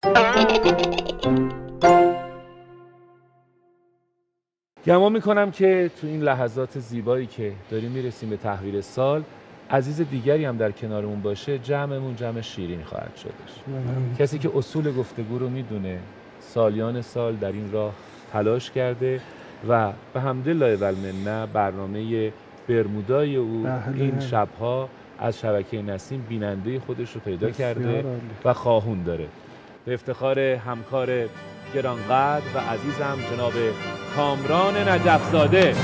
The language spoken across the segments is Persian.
گمان میکنم که تو این لحظات زیبایی که داریم میرسیم به تحویل سال، عزیز دیگری هم در کنارمون باشه، جمعمون جمع شیرین خواهد شدش. کسی که اصول گفتگو رو میدونه، سالیان سال در این راه تلاش کرده و به حمدالله و المنه برنامه برمودای او این شبها از شبکه نسیم بیننده خودش رو پیدا کرده و خواهون داره. به افتخار همکار گرانقدر و عزیزم جناب کامران نجف‌زاده.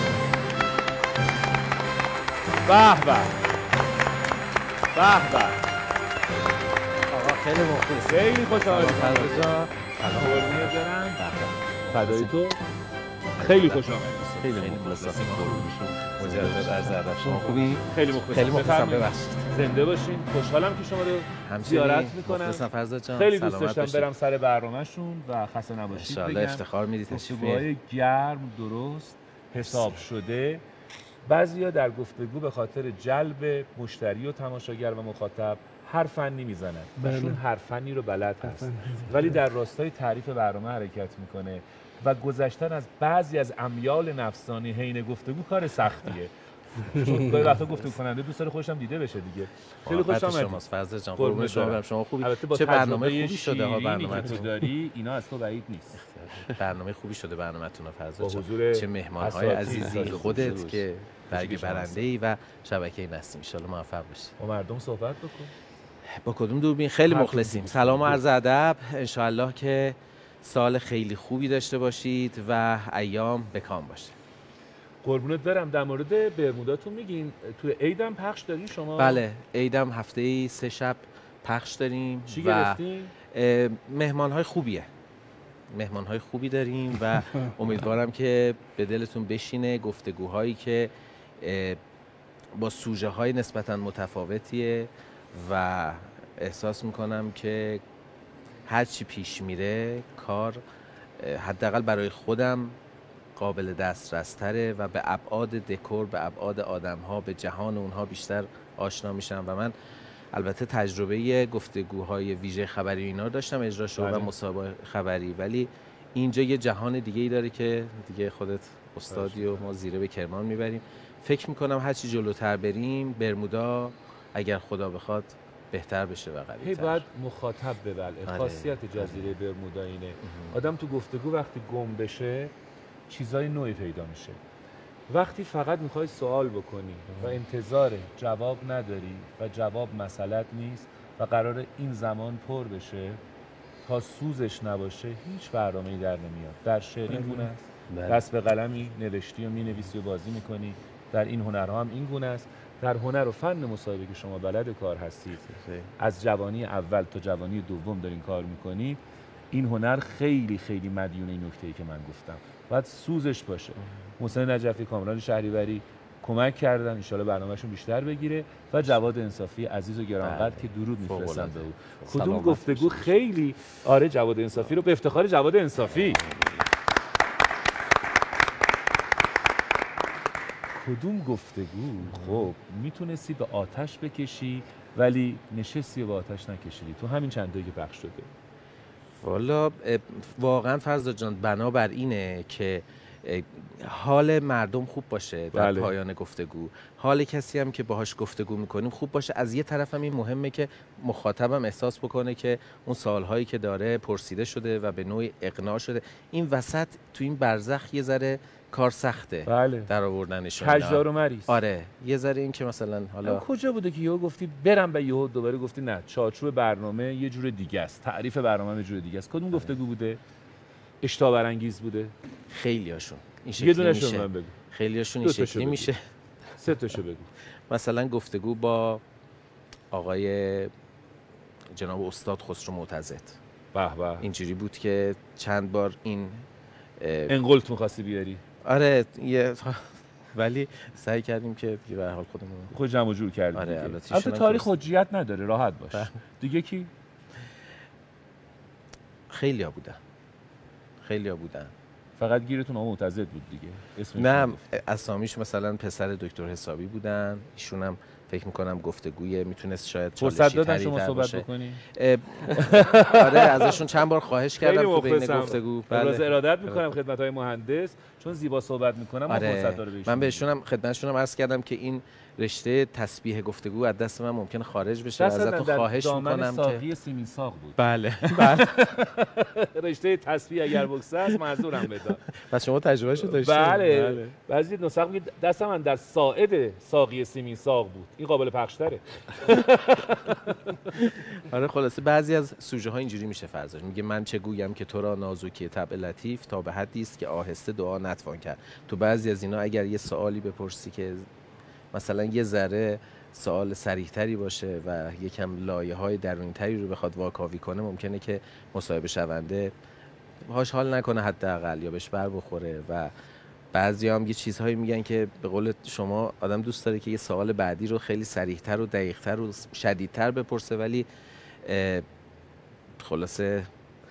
به به به به. آقا خیلی مخلصم. خیلی خوش آمدید فرزاد جان. قربونت برم. فدای تو. خیلی خوش آمدید. خیلی مخلصم. مجدد عرض ادب. شما خوبی؟ خیلی مخلصم. خیلی مخلصم. ببخشید. زنده باشین. خوشحالم که شما رو زیارت میکنم. مخلصم فرزاد جان. خیلی دوست داشتم برم سر برنامه‌شون و خسته نباشید. ان شاء الله افتخار میدید. گفتگوهای گرم، درست، حساب شده. بعضیا در گفتگو به خاطر جلب مشتری و تماشاگر و مخاطب هر فنی میزنن. ایشون هر فنی رو بلد هست. ولی در راستای تعریف برنامه حرکت میکنه و گذشتن از بعضی از امیال نفسانی حین گفتگو کار سختیه. چون گاهی وقتا گفتگو کننده دوست داره خودش هم دیده بشه دیگه. خیلی خوش آمدید. شماست فرزاد جان. قربون شما برم. شما خوبی؟ چه برنامه خوبی شده ها برنامه‌تون. تو داری اینا از تو بعید نیست. برنامه خوبی شده برنامه‌تون فرزاد جان. چه مهمان‌های عزیزی خودت که برگ برنده‌ای و شبکه نسیم. ان شاء الله موفق باشی. با مردم صحبت بکن. با کدوم دوربین؟ خیلی مخلصیم. سلام و عرض ادب. ان شاء الله که سال خیلی خوبی داشته باشید و ایام به کام باشه. قربونت برم. در مورد برموداتون میگین تو عیدم پخش دارین شما؟ بله، عیدم هفته‌ای 3 شب پخش داریم. چی گرفتین؟ مهمان‌های خوبیه. مهمان‌های خوبی داریم و امیدوارم که به دلتون بشینه. گفتگوهایی که با سوژه‌های نسبتاً متفاوتیه و احساس میکنم که هرچی پیش میره کار حداقل برای خودم قابل دسترس‌تره و به ابعاد دکور، به ابعاد آدم‌ها، به جهان اونها بیشتر آشنا میشم و من البته تجربه گفتگوهای ویژه خبری اینا رو داشتم اجرا شده و مسابقه خبری، ولی اینجا یه جهان دیگه‌ای داره که دیگه خودت استادی و ما زیره به کرمان میبریم. فکر میکنم هرچی جلوتر بریم برمودا اگر خدا بخواد بهتر بشه و قوی‌تر. باید مخاطب ببلعه. خاصیت جزیره برمودا اینه. آدم تو گفتگو وقتی گم بشه چیزای نوعی پیدا میشه. وقتی فقط میخوای سوال بکنی و انتظار جواب نداری و جواب مسئلت نیست و قرار این زمان پر بشه تا سوزش نباشه، هیچ برنامه‌ای در نمیاد. در شعر این گونه است. دست به قلمی نوشتی و مینویسی و بازی میکنی. در این هنرها هم این گونه است. در هنر و فن مصاحبه که شما بلد کار هستید، از جوانی اول تا جوانی دوم دارین کار میکنی، این هنر خیلی خیلی مدیون این نکته‌ای که من گفتم. باید سوزش باشه. حسین نجفی، کامران شهریوری کمک کردن ان شاءالله برنامه‌شون بیشتر بگیره و جواد انصافی عزیز و گرانقدر که درود میفرستن به او. کدوم گفتگو خیلی جواد انصافی رو به افتخار جواد انصافی. کدوم گفتگو خب میتونستی به آتش بکشی ولی نشستی و به آتش نکشیدی تو همین چند تایی که پخش شده. والا واقعا فرزاد جان بنابر اینه که حال مردم خوب باشه در پایان گفتگو، حال کسی هم که باهاش گفتگو میکنیم خوب باشه. از یه طرف هم این مهمه که مخاطبم احساس بکنه که اون سوالهایی که داره پرسیده شده و به نوعی اقناع شده. این وسط تو این برزخ یه ذره کار سخته در آوردنشون. کجدار و مریض. آره یه ذره این که مثلا حالا کجا بوده که یهو گفتی برم و یهو دوباره گفتی نه، چارچوب برنامه یه جور دیگه است، تعریف برنامه یه جور دیگه است. کدوم گفتگو بوده؟ اشتباه برانگیز بوده؟ خیلیاشون این شکلی میشه. بگو. خیلیاشون این شکلی میشه. 3 تاشو بگو. مثلا گفتگو با آقای جناب استاد خسرو معتزد. به به. اینجوری بود که چند بار این انقلت می‌خواستی بیاری. آره ولی سعی کردیم که به هر حال خود جمع جور کردیم. آره البته تاریخ حجیت نداره، راحت باش. دیگه کی؟ خیلی‌ها بودن. فقط گیرتون معتزد بود دیگه. نه اسامیش مثلا پسر دکتر حسابی بودن، ایشون هم فکر میکنم گفتگوی میتونست شاید فرصت دادن شما صحبت بکنی؟ آره ازشون چند بار خواهش کردم تو بین گفتگو. ابراز ارادت میکنم خدمت‌های مهندس، چون زیبا صحبت میکنم. ما فرصت داره بهشون. من بهشونم خدمتشونم عرض کردم که این رشته تسبیح گفتگو از دست من ممکنه خارج بشه. ازتون خواهش میکنم که ساقی سیمین ساق بود. بله رشته تسبیح اگر بکسه است منظورم بده. پس شما تجربهشو داشتید؟ بله. بعضی نسخ میگه دست من در ساعد ساقی سیمین ساق بود. این قابل پخش تره. آره خلاصه بعضی از سوژه ها اینجوری میشه فرضش. میگه من چه گویم که تو را نازکی طبع لطیف، تا به حدی است که آهسته دعا نتوان کرد. تو بعضی از اینا اگر یه سوالی بپرسی که مثلا یه ذره سوال صریح‌تری باشه و یکم لایه‌های درونی‌تری رو بخواد واکاوی کنه، ممکنه که مصاحبه شونده باهاش حال نکنه حداقل، یا بهش بر بخوره. و بعضی هم یه چیزهایی میگن که به قول شما آدم دوست داره که یه سوال بعدی رو خیلی صریح‌تر و دقیق‌تر و شدیدتر بپرسه، ولی خلاصه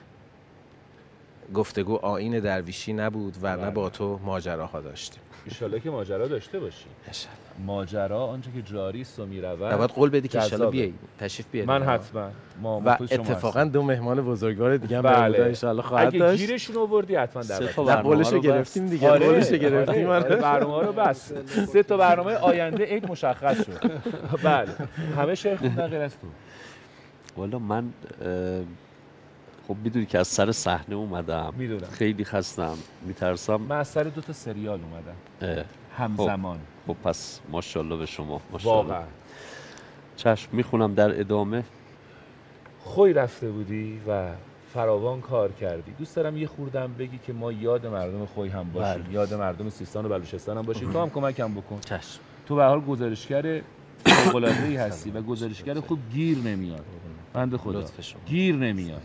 گفتگو آیین درویشی نبود و نه با تو ماجراها داشتیم. انشالله که ماجرا داشته باشیم. ماجرا آنچه که جاری است و میرود. باید قول بدی که انشالله بیایی، تشریف بیاری. من حتما. و اتفاقا دو مهمان بزرگوار دیگه هم بله. انشالله خواهد داشت. اگه گیرشون آوردی حتما دعوت. نه قولشو گرفتیم دیگه. قولشو گرفتیم. برنامه رو بس. 3 تا برنامه آینده عید مشخص شد. بله. همه شعر خوندن غیر از تو. والا من خب میدونی که از سر صحنه اومدم. میدونم. خیلی خستم، میترسم. من از سر 2 تا سریال اومدم. همزمان. خب پس ماشاءالله به شما. ماشاءالله. واقعا. چشم میخونم در ادامه. خوی رفته بودی و فراوان کار کردی. دوست دارم یه خوردم بگی که ما یاد مردم خوی هم باشیم. یاد مردم سیستان و بلوچستان هم باشیم. تو هم کمکم بکن. چشم. تو به هر حال گزارشگر فوق‌العاده‌ای هستی و گزارشگر خوب گیر نمیاد. بنده خدا. گیر نمیاد.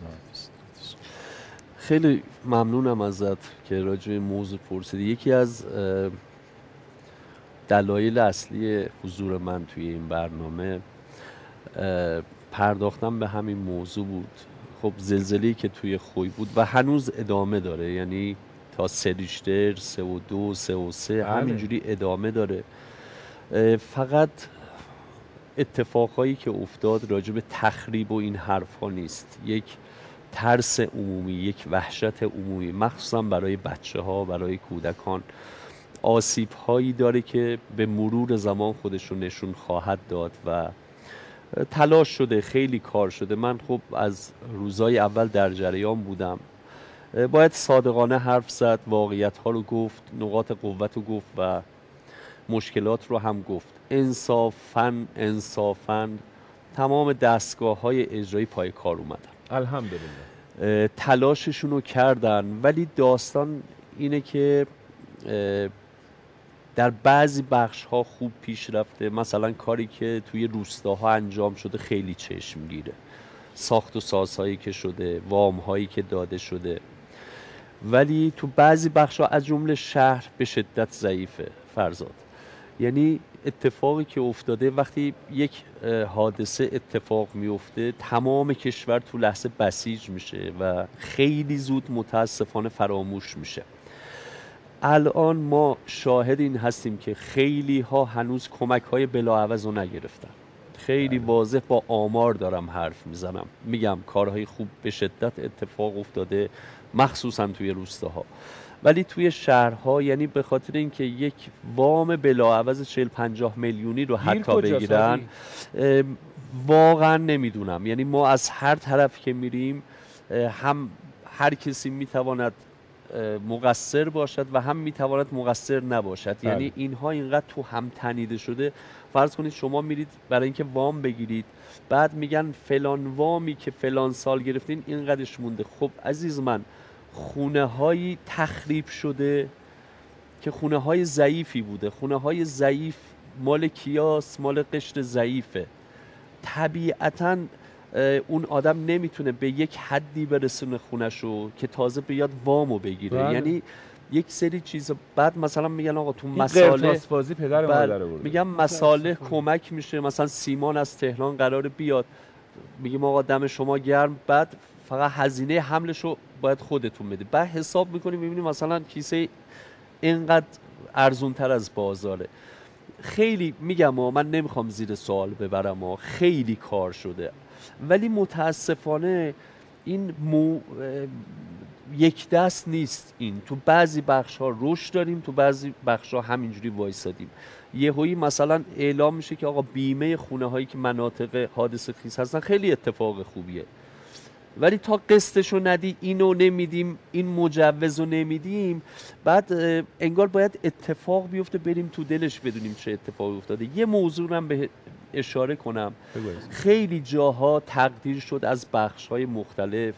خیلی ممنونم ازت که راجع به موضوع پرسیدی. یکی از دلایل اصلی حضور من توی این برنامه پرداختن به همین موضوع بود. خب زلزله‌ای که توی خوی بود و هنوز ادامه داره، یعنی تا 3 ریشتر، 3 و 2، 3 و 3 همینجوری ادامه داره. فقط اتفاقهایی که افتاد راجع به تخریب و این حرفا نیست، یک ترس عمومی، یک وحشت عمومی، مخصوصا برای بچه‌ها، برای کودکان، آسیب‌هایی داره که به مرور زمان خودش رو نشون خواهد داد و تلاش شده، خیلی کار شده. من خب از روزای اول در جریان بودم. باید صادقانه حرف زد، واقعیت‌ها رو گفت، نقاط قوت رو گفت و مشکلات رو هم گفت. انصافاً تمام دستگاه‌های اجرایی پای کار اومدن. الحمدلله. تلاششون رو کردن، ولی داستان اینه که در بعضی بخش‌ها خوب پیش رفته. مثلا کاری که توی روستاها انجام شده خیلی چشمگیره، ساخت و سازهایی که شده، وام‌هایی که داده شده، ولی تو بعضی بخش‌ها از جمله شهر به شدت ضعیفه. فرزاد، یعنی اتفاقی که افتاده، وقتی یک حادثه اتفاق میفته تمام کشور تو لحظه بسیج میشه و خیلی زود متاسفانه فراموش میشه. الان ما شاهد این هستیم که خیلی ها هنوز کمک های بلاعوض رو نگرفتن. خیلی واضح با آمار دارم حرف میزنم، میگم کارهای خوب به شدت اتفاق افتاده، مخصوصا توی روستاها، ولی توی شهرها یعنی به خاطر اینکه یک وام بلاعوض 40-50 میلیونی رو حتی بگیرن، واقعا نمیدونم. یعنی ما از هر طرف که میریم هم هر کسی میتواند مقصر باشد و هم میتواند مقصر نباشد. یعنی اینها اینقدر تو هم تنیده شده. فرض کنید شما میرید برای اینکه وام بگیرید، بعد میگن فلان وامی که فلان سال گرفتین اینقدرش مونده. خب عزیز من، خونه هایی تخریب شده که خونه های ضعیفی بوده. خونه های ضعیف مال کیاس؟ مال قشر ضعیفه. طبیعتاً اون آدم نمیتونه به یک حدی برسونه خونشو که تازه بیاد وامو بگیره. یعنی یک سری چیز. بعد مثلا میگن آقا تو مساله بازی پدر مادر رو برده، میگم مساله کمک میشه. مثلا سیمان از تهران قراره بیاد، میگیم آقا دم شما گرم، بعد فقط هزینه حملشو باید خودتون بدید. بعد حساب میکنیم میبینیم مثلا کیسه اینقدر ارزون تر از بازاره. خیلی میگم من نمیخوام زیر سوال ببرم خیلی کار شده، ولی متاسفانه این یک دست نیست. این تو بعضی بخش ها رشد داریم، تو بعضی بخش ها همینجوری وایسادیم. یهویی مثلا اعلام میشه که آقا بیمه خونه هایی که مناطق حادثه خیز هستن خیلی اتفاق خوبیه، ولی تا قسطشو ندی، اینو نمیدیم، این مجوزو نمیدیم، بعد انگار باید اتفاق بیفته بریم تو دلش بدونیم چه اتفاقی افتاده. یه موضوع هم به اشاره کنم، خیلی جاها تقدیر شد از بخش‌های مختلف،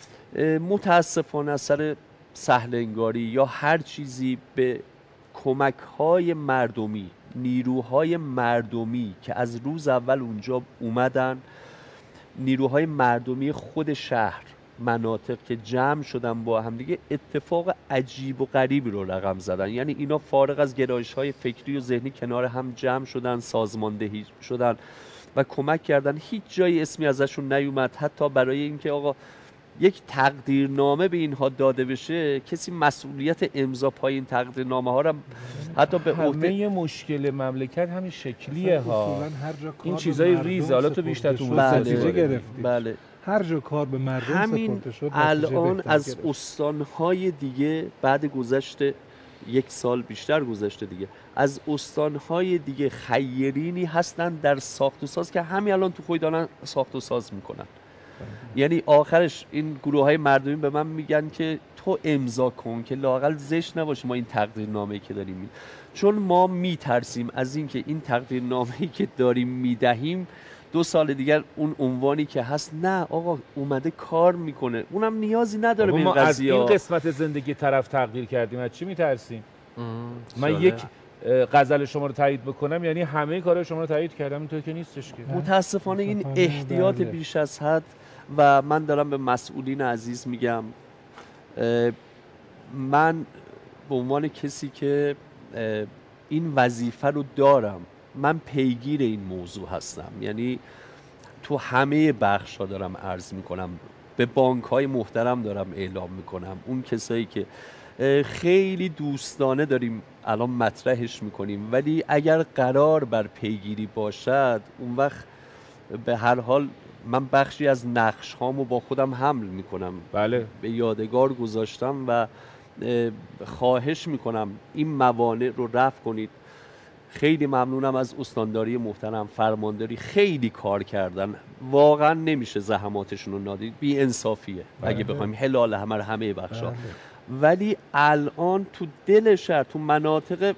متاسفانه از سر سهل انگاری یا هر چیزی به کمک‌های مردمی، نیروهای مردمی که از روز اول اونجا اومدن، نیروهای مردمی خود شهر، مناطق که جمع شدن با هم دیگه، اتفاق عجیب و غریبی رو رقم زدن. یعنی اینا فارغ از گرایش‌های فکری و ذهنی کنار هم جمع شدن، سازماندهی شدن و کمک کردن. هیچ جایی اسمی ازشون نیومد، حتی برای اینکه آقا یک تقدیرنامه به اینها داده بشه کسی مسئولیت امضا پای این تقدیرنامه ها رو حتی به همه مشکل مملکت همین شکلیه ها. این چیزای چیزای ریز، حالا تو بیشتر تو نتیجه گرفتی. بله. هر جا کار به مردم همین سپرده شد الان از استانهای دیگه بعد گذشته یک سال بیشتر گذشته دیگه، از استانهای دیگه خیرینی هستن در ساخت و ساز که همین الان تو خود دارن ساخت و ساز میکنن. یعنی آخرش این گروه های مردمی به من میگن که تو امضا کن که لااقل زشت نباشه ما این تقدیرنامه‌ای که داریم چون ما میترسیم از اینکه این تقدیرنامه‌ای که داریم میدهیم 2 سال دیگر اون عنوانی که هست، نه آقا اومده کار میکنه، اونم نیازی نداره به این قضیه. ما از این قسمت زندگی طرف تقدیر کردیم، از چی میترسیم؟ من یک غزل شما رو تایید بکنم یعنی همه کارهای شما رو تایید کردم، اینطور که نیستش که. متاسفانه این احتیاط بیش از حد و من دارم به مسئولین عزیز میگم، من به عنوان کسی که این وظیفه رو دارم، من پیگیر این موضوع هستم. یعنی تو همه بخش ها دارم عرض میکنم، به بانک های محترم دارم اعلام میکنم، اون کسایی که خیلی دوستانه داریم الان مطرحش میکنیم، ولی اگر قرار بر پیگیری باشد اون وقت به هر حال من بخشی از نقش هامو با خودم حمل میکنم. بله. به یادگار گذاشتم و خواهش میکنم این موانع رو رفع کنید. خیلی ممنونم از استانداری محترم، فرمانداری خیلی کار کردن، واقعا نمیشه زحماتشون رو نادید، بی انصافیه اگه بخوایم هلال همه بخشا. ولی الان تو دل شهر، تو مناطق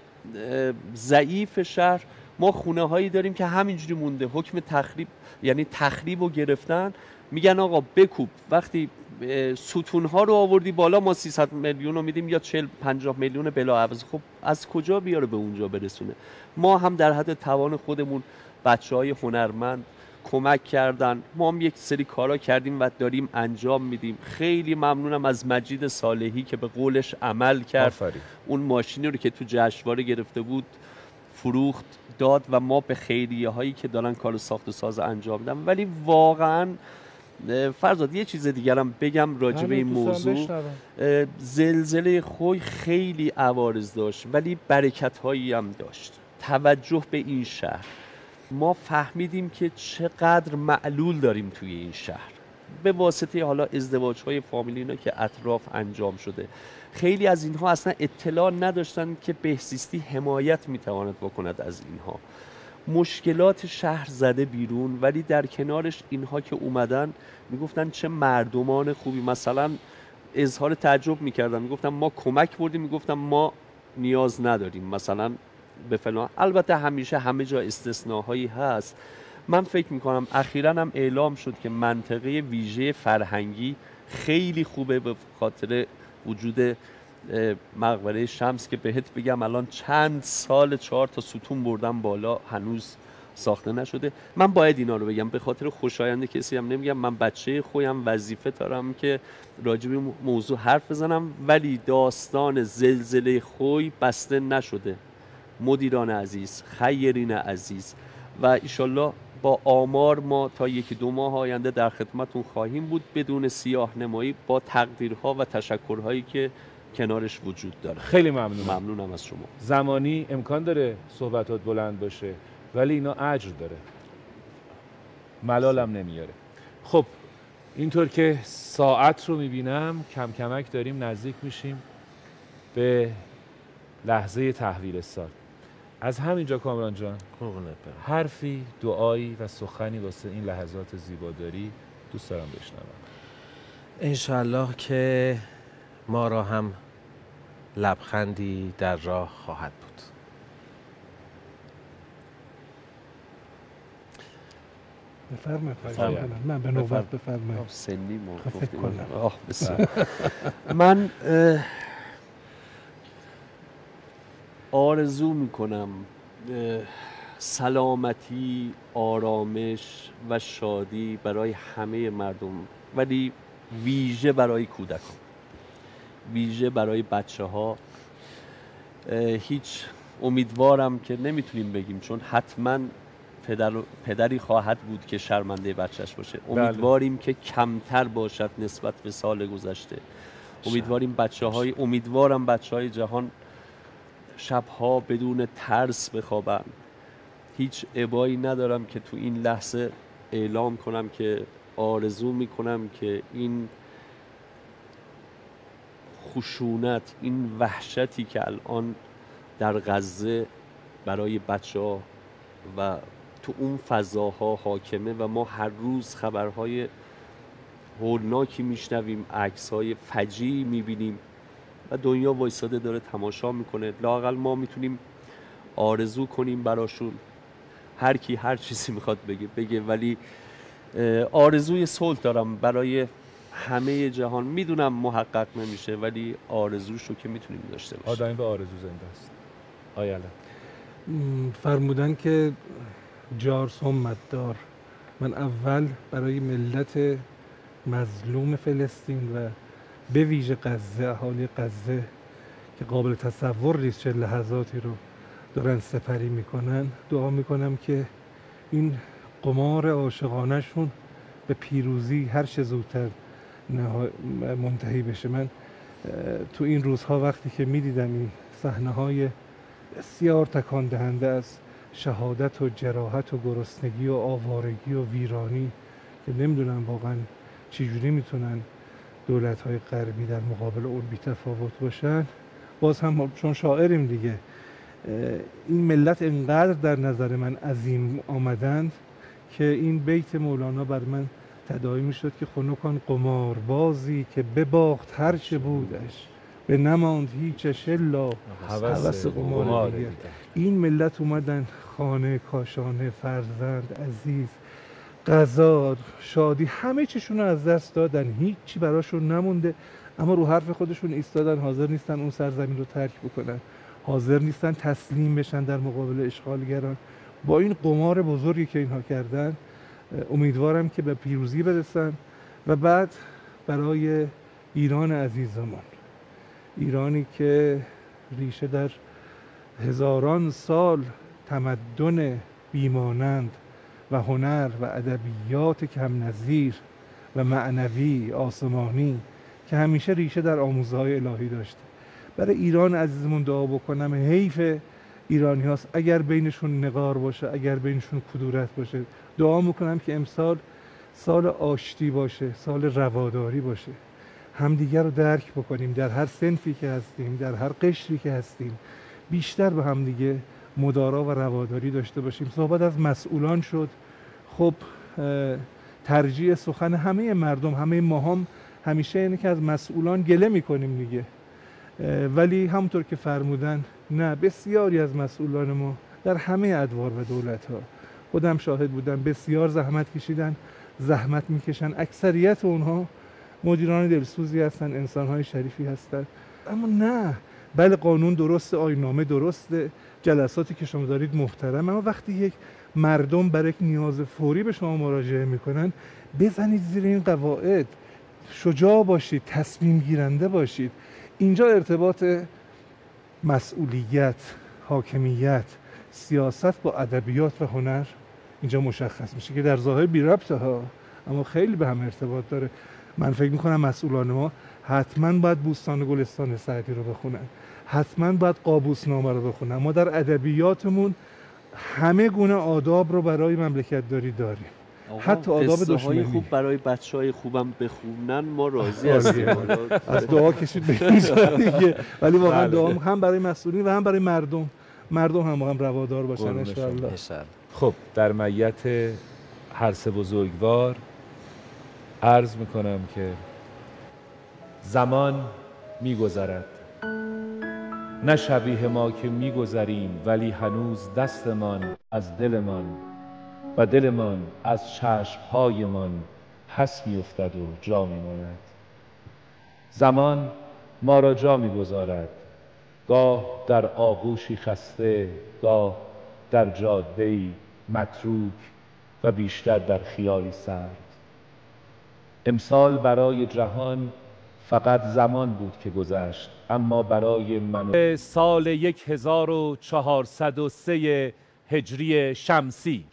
ضعیف شهر ما خونه هایی داریم که همینجوری مونده، حکم تخریب، یعنی تخریب رو گرفتن، میگن آقا بکوب. وقتی ستون ها رو آوردی بالا ما 300 میلیون رو میدیم یا 40-50 میلیون بلاعوض. خب از کجا بیاره به اونجا برسونه؟ ما هم در حد توان خودمون بچهای هنرمند کمک کردن، ما هم یک سری کارا کردیم و داریم انجام میدیم. خیلی ممنونم از مجید صالحی که به قولش عمل کرد. آفرین. اون ماشینی رو که تو جشنواره گرفته بود فروخت داد و ما به خیریه هایی که دارن کار ساخت و ساز انجام میدن. ولی واقعا فرزاد یه چیز دیگرم بگم راجع به این موضوع، زلزله خوی خیلی عوارض داشت ولی برکت هایی هم داشت. توجه به این شهر، ما فهمیدیم که چقدر معلول داریم توی این شهر به واسطه حالا ازدواج های فامیلی اینا که اطراف انجام شده. خیلی از اینها اصلا اطلاع نداشتن که بهزیستی حمایت میتواند بکند از اینها. مشکلات شهر زده بیرون، ولی در کنارش اینها که اومدن میگفتن چه مردمان خوبی. مثلا اظهار تعجب میکردن، میگفتن ما کمک بردیم، میگفتن ما نیاز نداریم مثلا به فلان. البته همیشه همه جا استثناهایی هست. من فکر میکنم اخیراً هم اعلام شد که منطقه ویژه فرهنگی خیلی خوبه به خاطر وجود مقبره شمس که بهت بگم الان چند سال 4 تا ستون بردم بالا هنوز ساخته نشده. من باید اینا رو بگم، به خاطر خوشایند کسی هم نمیگم، من بچه خویم وظیفه دارم که راجع به موضوع حرف بزنم. ولی داستان زلزله خوی بسته نشده. مدیران عزیز، خیرین عزیز، و ایشالله با آمار ما تا 1-2 ماه آینده در خدمتون خواهیم بود بدون سیاه نمایی، با تقدیرها و تشکرهایی که کنارش وجود داره. خیلی ممنونم. ممنونم از شما. زمانی امکان داره صحبتات بلند باشه ولی اینا اجر داره، ملالم نمیاره. خب اینطور که ساعت رو میبینم کم کمک داریم نزدیک میشیم به لحظه تحویل سال. از همینجا کامران جان حرفی، دعایی و سخنی واسه این لحظات زیباداری دوست دارم بشنوم. انشالله که ما را هم لبخندی در راه خواهد بود. بفرمایید. من به نوبت بفرمایید. سنی ما فکر کنم. بسیار. من آرزو میکنم سلامتی، آرامش و شادی برای همه مردم، ولی ویژه برای کودکان، ویژه برای بچه ها. هیچ امیدوارم که نمیتونیم بگیم چون حتما پدری خواهد بود که شرمنده بچهش باشه. امیدواریم که کمتر باشد نسبت به سال گذشته. امیدوارم بچه‌های جهان شبها بدون ترس بخوابن. هیچ ابایی ندارم که تو این لحظه اعلام کنم که آرزو میکنم که این خشونت، این وحشتی که الان در غزه برای بچه‌ها و تو اون فضاها حاکمه و ما هر روز خبرهای هولناکی میشنویم، عکس‌های فجیعی میبینیم و دنیا وایساده داره تماشا میکنه. لااقل ما میتونیم آرزو کنیم براشون. هر کی هر چیزی میخواد بگه، ولی آرزوی صلح دارم برای همه جهان. میدونم محقق نمیشه ولی آرزوشو که میتونیم داشته باشیم. آدمی به آرزو زنده است. آیالا فرمودن که جار سمت دار. من اول برای ملت مظلوم فلسطین و به ویژه غزه، اهالی غزه که قابل تصور نیست چه لحظاتی رو دارن سپری میکنن، دعا میکنم که این قمار عاشقانه‌شون به پیروزی هر چه زودتر منتهی بشه. من تو این روزها وقتی که میدیدم این صحنه‌های بسیار تکان دهنده از شهادت و جراحت و گرسنگی و آوارگی و ویرانی که نمیدونم واقعا چجوری میتونن دولت‌های غربی در مقابل اون بی تفاوت باشن. باز هم چون شاعریم دیگه، این ملت انقدر در نظر من عظیم آمدند که این بیت مولانا بر من تداعی میشد که خنک آن قماربازی که بباخت هر چه بودش، به نماند هیچش الا هوس قمار دیگر. این ملت اومدن خانه، کاشانه، فرزند، عزیز، غذا، شادی، همه چیشون رو از دست دادن، هیچی براشون نمونده، اما رو حرف خودشون ایستادن، حاضر نیستن اون سرزمین رو ترک بکنن، حاضر نیستن تسلیم بشن در مقابل اشغالگران. با این قمار بزرگی که اینها کردن امیدوارم که به پیروزی برسن و بعد برای ایران عزیزمون، ایرانی که ریشه در هزاران سال تمدن بیمانند و هنر و ادبیات کم نظیر و معنوی آسمانی که همیشه ریشه در آموزه‌های الهی داشته، برای ایران عزیزمون دعا بکنم. حیف ایرانی هاست اگر بینشون نقار باشه، اگر بینشون کدورت باشه. دعا میکنم که امسال سال آشتی باشه، سال رواداری باشه، همدیگر رو درک بکنیم، در هر صنفی که هستیم، در هر قشری که هستیم، بیشتر به همدیگه مدارا و رواداری داشته باشیم. صحبت از مسئولان شد. خب ترجیح سخن همه مردم، همه ما هم همیشه اینه که از مسئولان گله میکنیم دیگه، ولی همونطور که فرمودن نه، بسیاری از مسئولان ما در همه ادوار و دولت ها، خودم شاهد بودم، بسیار زحمت کشیدن، زحمت میکشن. اکثریت اونها مدیران دلسوزی هستن، انسانهای شریفی هستن، اما نه. بله قانون درسته، آیین‌نامه درسته، جلساتی که شما دارید محترم، اما وقتی یک مردم برای یک نیاز فوری به شما مراجعه میکنن، بزنید زیر این قواعد، شجاع باشید، تصمیم گیرنده باشید. اینجا ارتباط مسئولیت، حاکمیت، سیاست با ادبیات و هنر اینجا مشخص میشه که در ظاهر بی ربطه ها، اما خیلی به هم ارتباط داره. من فکر میکنم مسئولان ما حتما باید بوستان و گلستان سعدی رو بخونن، حتما باید قابوسنامه رو بخونن. ما در ادبیاتمون همه گونه آداب رو برای مملکت داریم، حتی آداب دشمنی. خوب برای بچهای خوبم بخونن ما راضی هستیم. از دعا کشید به اینجا دیگه، ولی واقعا دعا هم برای مسئولین و هم برای مردم هم روادار باشن ان شاء الله. خب در معیت هر سه بزرگوار عرض میکنم که زمان میگذرد، نه شبیه ما که میگذریم، ولی هنوز دستمان از دلمان و دلمان از چشمهایمان پس میافتد و جا میماند. زمان ما را جا میگذارد، گاه در آغوشی خسته، گاه در جاده‌ای متروک و بیشتر در خیالی سرد. امسال برای جهان فقط زمان بود که گذشت، اما برای من سال 1403 هجری شمسی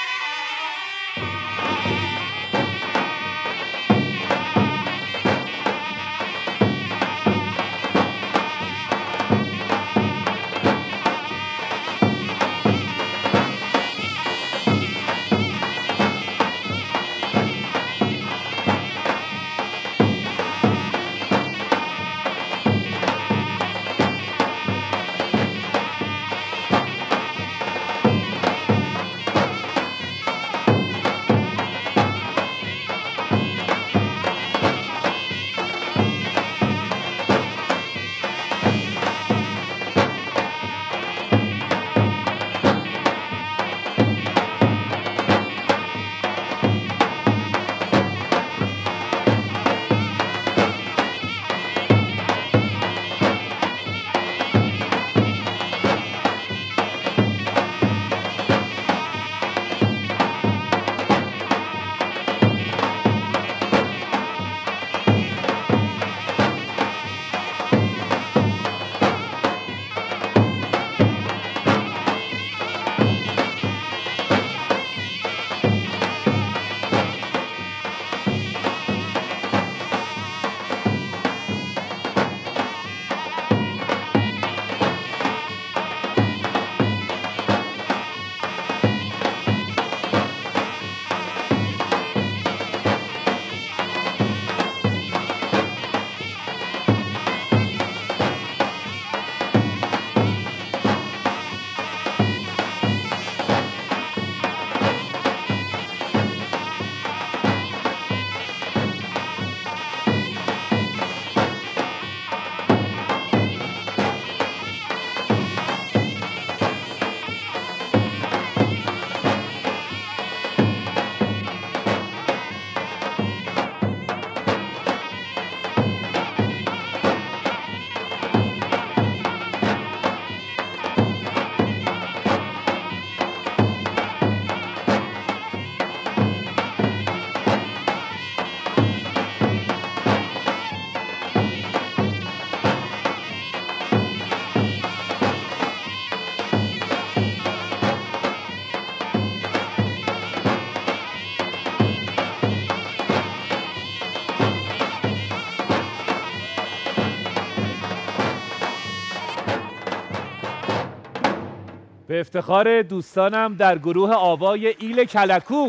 به افتخار دوستانم در گروه آوای ایل کلکو،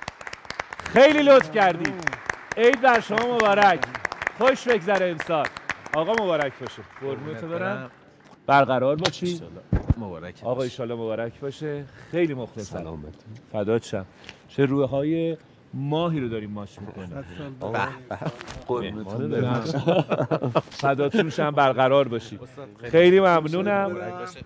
خیلی لطف کردید. عید بر شما مبارک، خوش بگذره امسال. آقا مبارک باشه، قربونت برم، برقرار باشی. مبارک آقا ایشالله مبارک باشه. خیلی مخلصم، سلامت، فدات شم. چه روح های ماهی رو داریم ماش میکنیم. قربونت برم، فداتون شم، برقرار باشی. خیلی ممنونم،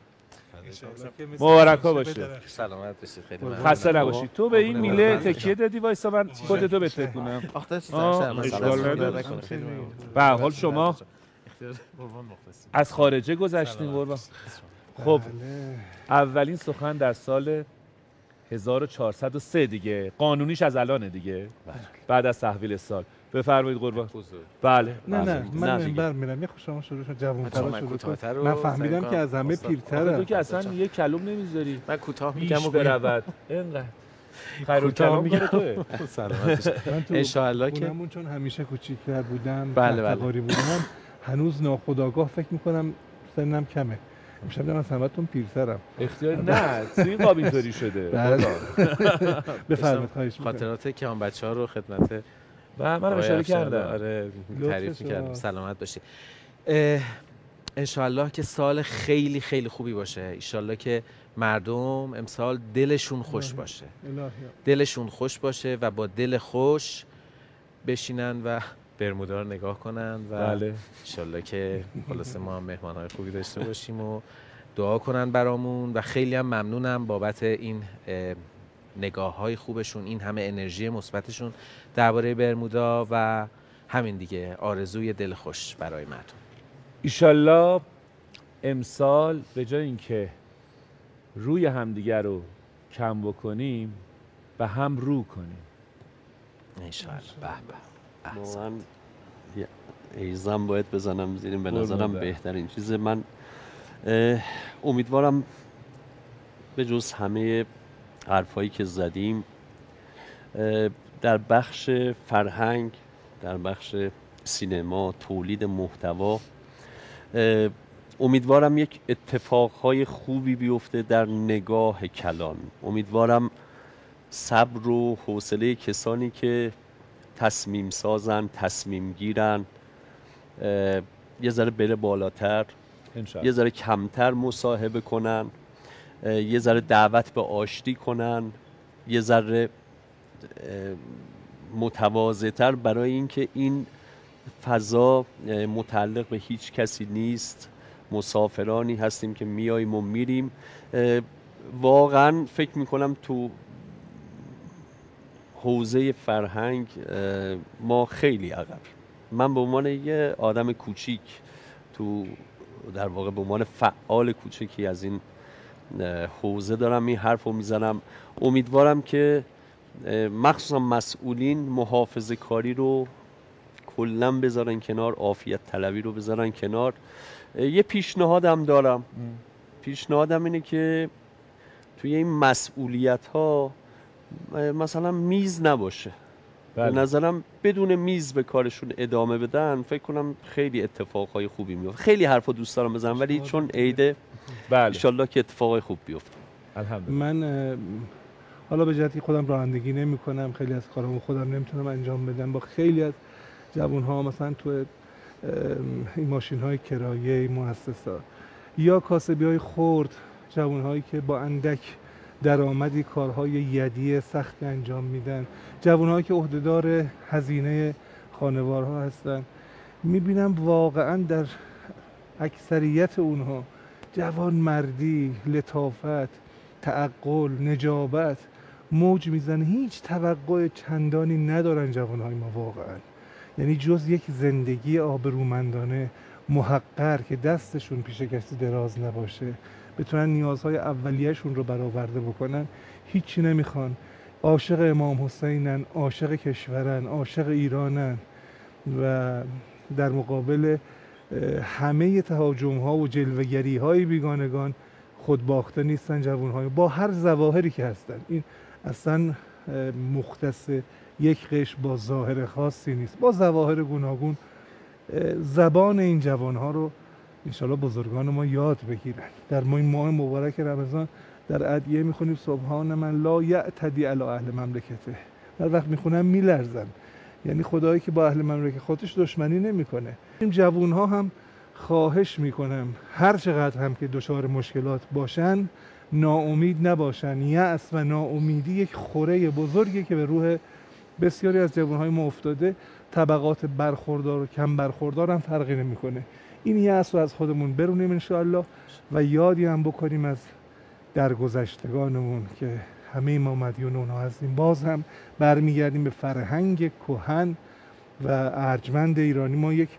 مبارکا باشه، سلامت باشید، خیلی ممنون. خسته نباشید. تو به این میله تکیه دادی، وایسا من خودتو بتکونم. به هر حال شما از خارجه گذشتین قربان. خب اولین سخن در سال 1403 دیگه، قانونیش از الانه دیگه، بعد از تحویل سال. بفرمایید قربان. بله. نه من منبر میرم، یه شما شروع شد، جوان‌تر شروع. من فهمیدم که از همه پیرتره. تو که اصلا یه کلم نمیذاری من کوتاه میگم و برود. اینقدر خیر و کلام میگم. توه. سلامت من تو انشاءالله که خونمون چون همیشه کوچیک‌تر بودم، بله. تقاری بودم، هنوز ناخودآگاه فکر میکنم سنم کمه. امشب دارم از همتون پیرترم. اختیار نه توی این قاب اینطوری شده. بله. بفرمایید، خواهش می‌کنم. خاطرات که آن بچه‌ها رو خدمت و من اشاره کردم. آره تعریف می‌کردم. شما. سلامت باشی. انشالله که سال خیلی خیلی خوبی باشه. انشالله که مردم امسال دلشون خوش باشه. الهی. دلشون خوش باشه و با دل خوش بشینن و برمودا رو نگاه کنن و بله. انشالله که خلاص ما هم مهمان‌های خوبی داشته باشیم و دعا کنن برامون و خیلی هم ممنونم بابت این نگاه‌های خوبشون، این همه انرژی مثبتشون درباره برمودا و همین دیگه آرزوی دل خوش برای مردم. ایشالله امسال به جای اینکه روی همدیگر رو کم بکنیم به هم رو کنیم. انشالله. به به. واقعا ایزم باید بزنم زیرین، به نظرم بهترین چیزه. من امیدوارم به جز همه حرفایی که زدیم در بخش فرهنگ، در بخش سینما، تولید محتوا، امیدوارم یک اتفاقهای خوبی بیفته در نگاه کلان. امیدوارم صبر و حوصله کسانی که تصمیم سازن، تصمیم گیرن یه ذره بره بالاتر، یه ذره کمتر مصاحبه کنن، یه ذره دعوت به آشتی کنن، یه ذره متواضع‌تر، برای اینکه این فضا متعلق به هیچ کسی نیست. مسافرانی هستیم که میاییم و میریم. واقعا فکر میکنم تو حوزه فرهنگ ما خیلی عقب. من به عنوان یه آدم کوچیک تو در واقع به عنوان فعال کوچیکی از این حوزه دارم این حرف رو میزنم. امیدوارم که مخصوصا مسئولین محافظه کاری رو کلاً بذارن کنار، عافیت طلبی رو بذارن کنار. یه پیشنهادم دارم. پیشنهادم اینه که توی این مسئولیت ها مثلا میز نباشه. بله. به نظرم بدون میز به کارشون ادامه بدن، فکر کنم خیلی اتفاقهای خوبی میفته. خیلی حرفا دوست دارم بزنم ولی چون عیده بله. انشالله که اتفاقای خوب بیفته. الحمدلله. من حالا به جهتی خودم رانندگی نمی کنم، خیلی از کارامو خودم نمیتونم انجام بدم. با خیلی از جوان‌ها مثلا تو این ماشین‌های کرایه مؤسسات یا کاسبی‌های خرد، جوان‌هایی که با اندک درآمدی کارهای یدی سخت انجام میدن، جوان‌هایی که عهدهدار هزینه خانوارها هستن، میبینم واقعا در اکثریت اونها جوانمردی، لطافت، تعقل، نجابت موج میزنه. هیچ توقع چندانی ندارن جوانهای ما واقعا، یعنی جز یک زندگی آبرومندانه محقر که دستشون پیش کسی دراز نباشه، بتونن نیازهای اولیه‌شون رو برآورده بکنن، هیچی نمیخوان. عاشق امام حسینن، عاشق کشورن، عاشق ایرانن و در مقابل همه تهاجم‌ها و جلوه‌گری‌های بیگانگان خودباخته نیستن جوان‌های با هر ظواهری که هستن. این اصلا مختص یک قشر با ظاهر خاصی نیست، با ظواهر گوناگون. زبان این جوان‌ها رو انشالله بزرگان ما یاد بگیرن. در ماه مبارک رمضان در ادعیه میخونیم سبحان من لا یعتدی علی اهل مملکته. هر وقت میخونم میلرزن، یعنی خدایی که با اهل مملکت خودش دشمنی نمیکنه. این جوان‌ها هم خواهش میکنم هر چقدر هم که دچار مشکلات باشن ناامید نباشن. یأس و ناامیدی یک خوره بزرگی که به روح بسیاری از جوان‌های ما افتاده. طبقات برخوردار و کم برخوردار هم فرقی نمیکنه. این یأس رو از خودمون برونیم انشاءالله و یادی هم بکنیم از درگذشتگانمون که همه ما مدیون اونها هستیم. باز هم برمیگردیم به فرهنگ کهن و ارجمند ایرانی. ما یک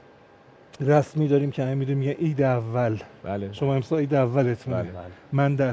رسمی داریم که همین میگه عید اول. بله. شما امسال عید اولتونه. بله. من در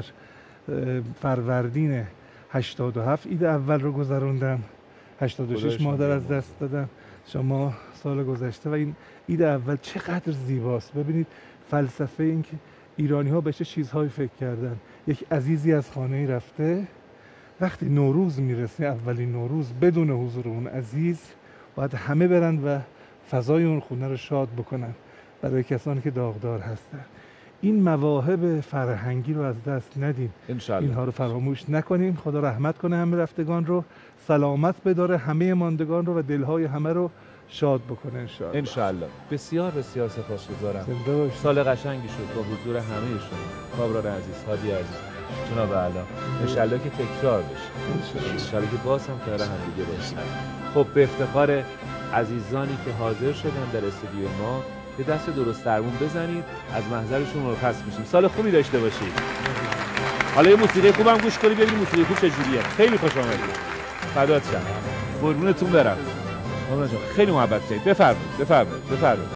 فروردین 87 عید اول رو گذروندم، 86 مادر از دست دادم، شما سال گذشته. و این عید اول چقدر زیباست. ببینید فلسفه این که ایرانی ها به چه چیزهایی فکر کردن. یک عزیزی از خانه رفته وقتی نوروز میرسه، اولین نوروز بدون حضور اون عزیز، باید همه برن و فضای اون خونه رو شاد بکنن برای کسانی که داغدار هستن. این مواهب فرهنگی رو از دست ندیم، انشالله. اینها رو فراموش نکنیم. خدا رحمت کنه همه رفتگان رو، سلامت بداره همه ماندگان رو و دلهای همه رو شاد بکنه انشالله. انشالله. بسیار بسیار سپاسگزارم. زنده باشید. سال قشنگی شد با حضور همه شما. کابران عزیز، هادی عزیز، جناب اعلی. انشالله که تکرار بشه. انشالله که باز هم کنار هم دیگه باشیم. خب به افتخار عزیزانی که حاضر شدن در استودیو ما یه دست درست درمون بزنید، از محضرشون مرخص میشیم. سال خوبی داشته باشید. حالا یه موسیقی خوبم گوش کنید ببینید موسیقی خوب چجوریه. خیلی خوش آمدید. فدات شم. قربونتون برم. خیلی محبت کردید. بفرمایید.